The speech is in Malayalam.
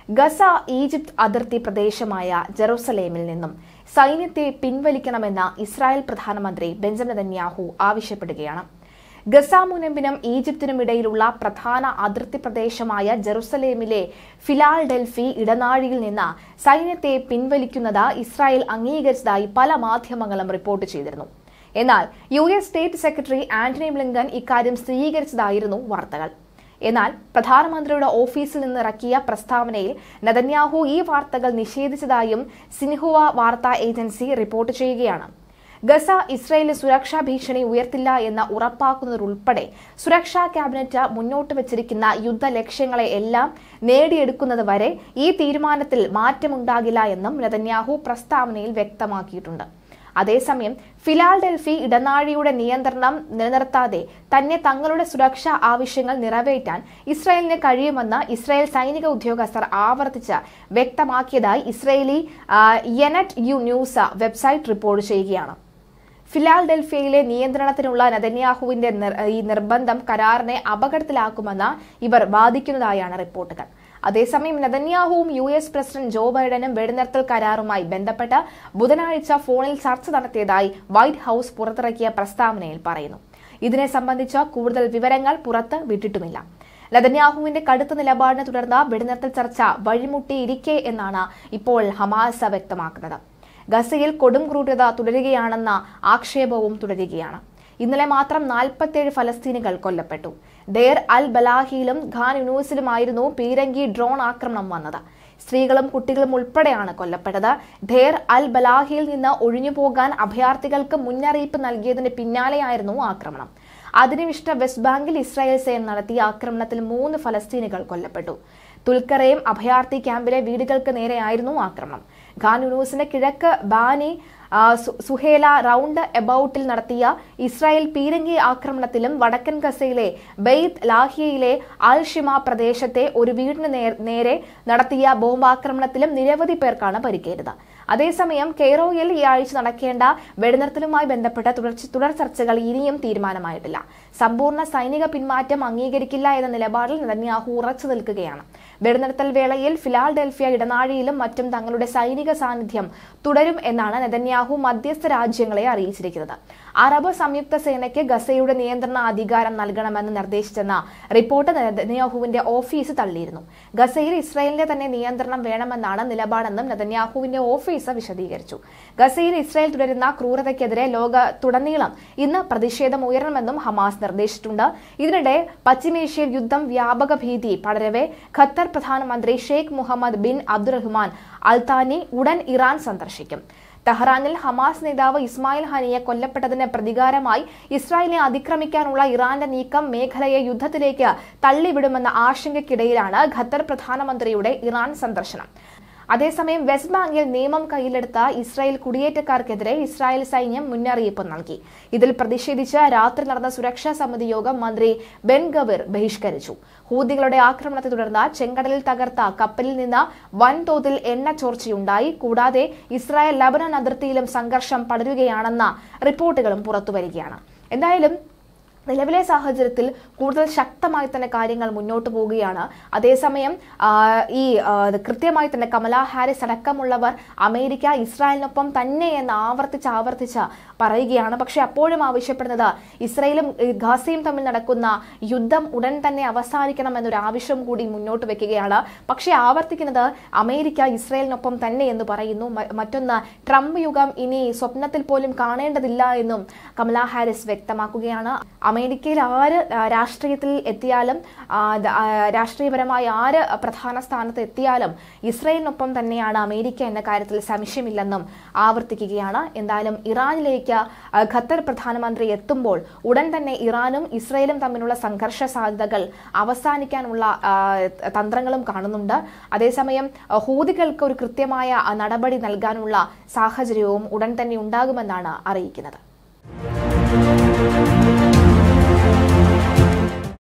ഗസ ഈജിപ്ത് അതിർത്തി പ്രദേശമായ ജെറുസലേമിൽ നിന്നും സൈന്യത്തെ പിൻവലിക്കണമെന്ന് ഇസ്രായേൽ പ്രധാനമന്ത്രി ബെഞ്ചമിൻ നെതന്യാഹു ആവശ്യപ്പെടുകയാണ്. ഗസ മുനമ്പിനും ഈജിപ്തിനും ഇടയിലുള്ള പ്രധാന അതിർത്തി പ്രദേശമായ ജെറുസലേമിലെ ഫിലാഡൽഫി ഇടനാഴിയിൽ നിന്ന് സൈന്യത്തെ പിൻവലിക്കുന്നത് ഇസ്രായേൽ അംഗീകരിച്ചതായി പല മാധ്യമങ്ങളും റിപ്പോർട്ട് ചെയ്തിരുന്നു. എന്നാൽ US state secretary Antony Blinken ഇക്കാര്യം സ്ഥിരീകരിച്ചതായിരുന്നു വാർത്തകൾ. എന്നാൽ പ്രധാനമന്ത്രിയുടെ ഓഫീസിൽ നിന്ന് ഇറക്കിയ പ്രസ്താവനയിൽ നെതന്യാഹു ഈ വാർത്തകൾ നിഷേധിച്ചതായും സിൻഹുവ വാർത്താ ഏജൻസി റിപ്പോർട്ട് ചെയ്യുകയാണ്. ഗസ ഇസ്രായേലിന് സുരക്ഷാ ഭീഷണി ഉയർത്തില്ല എന്ന് ഉറപ്പാക്കുന്നതുൾപ്പെടെ സുരക്ഷാ ക്യാബിനറ്റ് മുന്നോട്ട് വച്ചിരിക്കുന്ന യുദ്ധ ലക്ഷ്യങ്ങളെ എല്ലാം നേടിയെടുക്കുന്നത് വരെ ഈ തീരുമാനത്തിൽ മാറ്റമുണ്ടാകില്ല എന്നും നെതന്യാഹു പ്രസ്താവനയിൽ വ്യക്തമാക്കിയിട്ടുണ്ട്. അതേസമയം ഫിലാഡൽഫി ഇടനാഴിയുടെ നിയന്ത്രണം നിലനിർത്താതെ തന്നെ തങ്ങളുടെ സുരക്ഷാ ആവശ്യങ്ങൾ നിറവേറ്റാൻ ഇസ്രായേലിന് കഴിയുമെന്ന് ഇസ്രായേൽ സൈനിക ഉദ്യോഗസ്ഥർ ആവർത്തിച്ച് വ്യക്തമാക്കിയതായി Israeli Ynet news website report ചെയ്യുകയാണ്. ഫിലാഡൽഫിയയിലെ നിയന്ത്രണത്തിനുള്ള നെതന്യാഹുവിന്റെ ഈ നിർബന്ധം കരാറിനെ അപകടത്തിലാക്കുമെന്ന് ഇവർ വാദിക്കുന്നതായാണ് റിപ്പോർട്ടുകൾ. അതേസമയം നെതന്യാഹുവും US പ്രസിഡന്റ് ജോ ബൈഡനും വെടിനിർത്തൽ കരാറുമായി ബന്ധപ്പെട്ട് ബുധനാഴ്ച ഫോണിൽ ചർച്ച നടത്തിയതായി വൈറ്റ് ഹൌസ് പുറത്തിറക്കിയ പ്രസ്താവനയിൽ പറയുന്നു. ഇതിനെ സംബന്ധിച്ച കൂടുതൽ വിവരങ്ങൾ പുറത്ത് വിട്ടിട്ടുമില്ല. നെതന്യാഹുവിന്റെ കടുത്ത നിലപാടിനെ തുടർന്ന് വെടിനിർത്തൽ ചർച്ച വഴിമുട്ടിയിരിക്കെ എന്നാണ് ഇപ്പോൾ ഹമാസ് വ്യക്തമാക്കുന്നത്. ഗസയിൽ കൊടും ക്രൂരത തുടരുകയാണെന്ന ആക്ഷേപവും തുടരുകയാണ്. ഇന്നലെ മാത്രം 47 ഫലസ്തീനികൾ കൊല്ലപ്പെട്ടു. ദേർ അൽ ബലാഹിയിലും ഖാൻ യൂനൂസിലുമായിരുന്നു പീരങ്കി ഡ്രോൺ ആക്രമണം വന്നത്. സ്ത്രീകളും കുട്ടികളും ഉൾപ്പെടെയാണ് കൊല്ലപ്പെട്ടത്. ദേർ അൽ ബലാഹിയിൽ നിന്ന് ഒഴിഞ്ഞുപോകാൻ അഭയാർത്ഥികൾക്ക് മുന്നറിയിപ്പ് നൽകിയതിന് പിന്നാലെയായിരുന്നു ആക്രമണം. അധിനിവിഷ്ട വെസ്റ്റ് ബാങ്കിൽ ഇസ്രായേൽ സേന നടത്തിയ ആക്രമണത്തിൽ 3 ഫലസ്തീനികൾ കൊല്ലപ്പെട്ടു. തുൽക്കറയും അഭയാർത്ഥി ക്യാമ്പിലെ വീടുകൾക്ക് നേരെയായിരുന്നു ആക്രമണം. ഖാൻ യൂനൂസിന്റെ കിഴക്ക് ബാനി സുഹേല റൗണ്ട് എബൌട്ടിൽ നടത്തിയ ഇസ്രായേൽ പീരങ്കി ആക്രമണത്തിലും വടക്കൻ ഗസയിലെ ബെയ്ത്ത് ലാഹിയയിലെ അൽ ഷിമ പ്രദേശത്തെ ഒരു വീടിന് നേരെ നടത്തിയ ബോംബാക്രമണത്തിലും നിരവധി പേർക്കാണ് പരിക്കേറ്റത്. അതേസമയം കെയ്റോയിൽ ഈ ആഴ്ച നടക്കേണ്ട വെടിനിർത്തലുമായി ബന്ധപ്പെട്ട തുടർ ചർച്ചകൾ ഇനിയും തീരുമാനമായിട്ടില്ല. സമ്പൂർണ്ണ സൈനിക പിന്മാറ്റം അംഗീകരിക്കില്ല എന്ന നിലപാടിൽ നെതന്യാഹു ഉറച്ചു നിൽക്കുകയാണ്. വെടിനിർത്തൽ വേളയിൽ ഫിലാഡൽഫിയ ഇടനാഴിയിലും മറ്റും തങ്ങളുടെ സൈനിക സാന്നിധ്യം തുടരും എന്നാണ് നെതന്യാഹു മധ്യസ്ഥ രാജ്യങ്ങളെ അറിയിച്ചിരിക്കുന്നത്. അറബ് സംയുക്ത സേനയ്ക്ക് ഗസയുടെ നിയന്ത്രണ അധികാരം നൽകണമെന്ന് നിർദ്ദേശിച്ചെന്ന റിപ്പോർട്ട് നെതന്യാഹുവിന്റെ ഓഫീസ് തള്ളിയിരുന്നു. ഗസയിൽ ഇസ്രായേലിന്റെ തന്നെ നിയന്ത്രണം വേണമെന്നാണ് നിലപാടെന്നും നെതന്യാഹുവിന്റെ ഓഫീസ് വിശദീകരിച്ചു. ഗസയിൽ ഇസ്രായേൽ തുടരുന്ന ക്രൂരതയ്ക്കെതിരെ ലോകത്തുടനീളം ഇന്ന് പ്രതിഷേധം ഉയരണമെന്നും ഹമാസ് നിർദ്ദേശിച്ചിട്ടുണ്ട്. ഇതിനിടെ പശ്ചിമേഷ്യയിൽ യുദ്ധം വ്യാപക ഭീതി പടരവെ ഖത്തർ പ്രധാനമന്ത്രി Sheikh Mohammed bin Abdulrahman Al Thani ഉടൻ ഇറാൻ സന്ദർശിക്കും. ടെഹ്റാനിൽ ഹമാസ് നേതാവ് ഇസ്മായിൽ ഹനിയെ കൊല്ലപ്പെട്ടതിന് പ്രതികാരമായി ഇസ്രായേലിനെ അതിക്രമിക്കാനുള്ള ഇറാന്റെ നീക്കം മേഖലയെ യുദ്ധത്തിലേക്ക് തള്ളിവിടുമെന്ന ആശങ്കയ്ക്കിടയിലാണ് ഖത്തർ പ്രധാനമന്ത്രിയുടെ ഇറാൻ സന്ദർശനം. അതേസമയം വെസ്റ്റ് ബാങ്കിൽ നിയമം കയ്യിലെടുത്ത ഇസ്രായേൽ കുടിയേറ്റക്കാർക്കെതിരെ ഇസ്രായേൽ സൈന്യം മുന്നറിയിപ്പ് നൽകി. ഇതിൽ പ്രതിഷേധിച്ച് രാത്രി നടന്ന സുരക്ഷാ സമിതി യോഗം മന്ത്രി ബെൻ ഗവിർ ബഹിഷ്കരിച്ചു. ഹൂതികളുടെ ആക്രമണത്തെ തുടർന്ന് ചെങ്കടലിൽ തകർത്ത കപ്പലിൽ നിന്ന് വൻതോതിൽ എണ്ണ ചോർച്ചയുണ്ടായി. കൂടാതെ ഇസ്രായേൽ ലബനൻ അതിർത്തിയിലും സംഘർഷം പടരുകയാണെന്ന റിപ്പോർട്ടുകളും പുറത്തുവരികയാണ്. എന്തായാലും നിലവിലെ സാഹചര്യത്തിൽ കൂടുതൽ ശക്തമായി തന്നെ കാര്യങ്ങൾ മുന്നോട്ട് പോവുകയാണ്. അതേസമയം കൃത്യമായി തന്നെ കമലാ ഹാരിസ് അടക്കമുള്ളവർ അമേരിക്ക ഇസ്രായേലിനൊപ്പം തന്നെ എന്ന് ആവർത്തിച്ച് പറയുകയാണ്. പക്ഷെ അപ്പോഴും ആവശ്യപ്പെടുന്നത് ഇസ്രായേലും ഗാസയും തമ്മിൽ നടക്കുന്ന യുദ്ധം ഉടൻ തന്നെ അവസാനിക്കണം എന്നൊരു ആവശ്യം കൂടി മുന്നോട്ട് വെക്കുകയാണ്. പക്ഷെ ആവർത്തിക്കുന്നത് അമേരിക്ക ഇസ്രായേലിനൊപ്പം തന്നെ എന്ന് പറയുന്നു. മറ്റൊന്ന് ട്രംപ് യുഗം ഇനി സ്വപ്നത്തിൽ പോലും കാണേണ്ടതില്ല എന്നും കമലാ ഹാരിസ് വ്യക്തമാക്കുകയാണ്. അമേരിക്കയിൽ ആര് രാഷ്ട്രീയത്തിൽ എത്തിയാലും രാഷ്ട്രീയപരമായി ആര് പ്രധാന സ്ഥാനത്ത് എത്തിയാലും ഇസ്രായേലിനൊപ്പം തന്നെയാണ് അമേരിക്ക എന്ന കാര്യത്തിൽ സംശയമില്ലെന്നും ആവർത്തിക്കുകയാണ്. എന്തായാലും ഇറാനിലേക്ക് ഖത്തർ പ്രധാനമന്ത്രി എത്തുമ്പോൾ ഉടൻ തന്നെ ഇറാനും ഇസ്രായേലും തമ്മിലുള്ള സംഘർഷ സാധ്യതകൾ അവസാനിക്കാനുള്ള തന്ത്രങ്ങളും കാണുന്നുണ്ട്. അതേസമയം ഹൂതികൾക്ക് ഒരു കൃത്യമായ നടപടി നൽകാനുള്ള സാഹചര്യവും ഉടൻ തന്നെ ഉണ്ടാകുമെന്നാണ് അറിയിക്കുന്നത്.